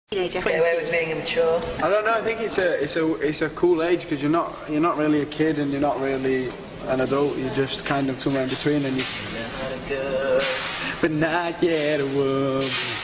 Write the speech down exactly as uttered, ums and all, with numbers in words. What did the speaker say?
Teenager. Get away with being immature. I don't know. I think it's a it's a it's a cool age because you're not you're not really a kid and you're not really an adult. You're just kind of somewhere in between, and you. But not yet a woman.